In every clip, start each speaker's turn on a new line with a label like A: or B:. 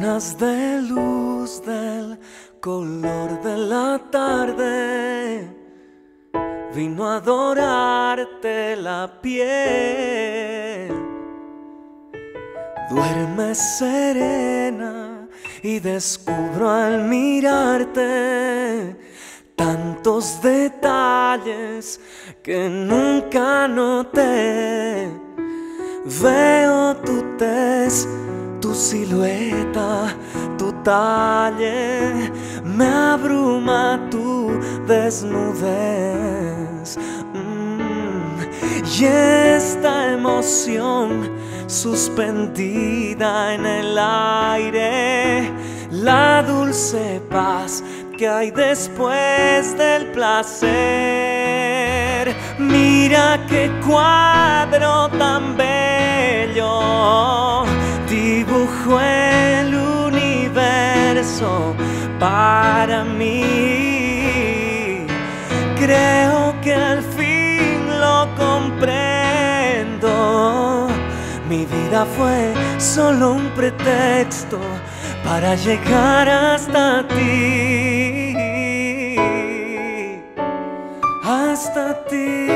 A: llenas de luz del color de la tarde, vino a dorarte la piel. Duerme serena y descubro al mirarte tantos detalles que nunca noté. Veo tu tez, tu silueta, tu talle, me abruma tu desnudez. Y esta emoción suspendida en el aire, la dulce paz que hay después del placer. Mira qué cuadro tan bello, dibujó el universo para mí. Creo que al fin lo comprendo. Mi vida fue solo un pretexto para llegar hasta ti. Hasta ti.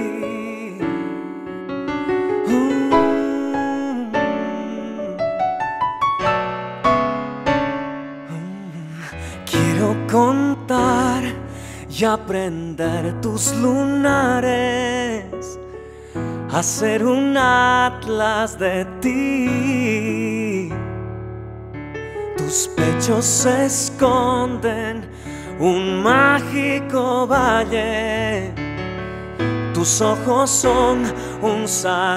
A: Quiero contar y aprender tus lunares, hacer un atlas de ti. Tus pechos se esconden un mágico valle, tus ojos son un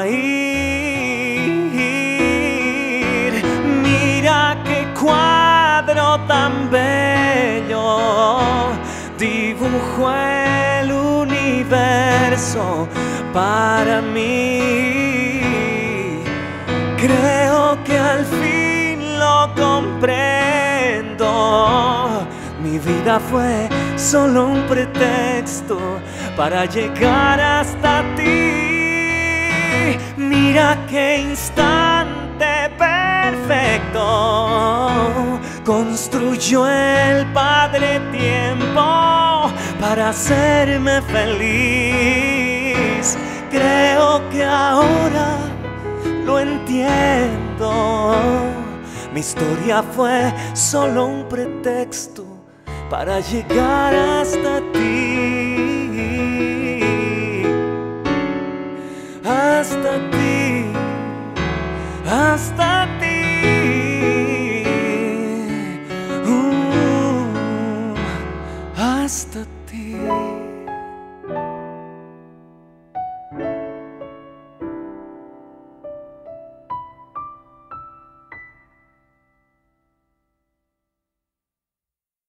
A: zahir. Mira qué cuadro tan bello, dibujó el universo para mí. Creo que al fin lo comprendo. Mi vida fue solo un pretexto para llegar hasta ti. Mira qué instante perfecto construyó el Padre Tiempo para hacerme feliz. Creo que ahora lo entiendo. Mi historia fue solo un pretexto para llegar hasta ti. Hasta ti, hasta ti. Hasta ti.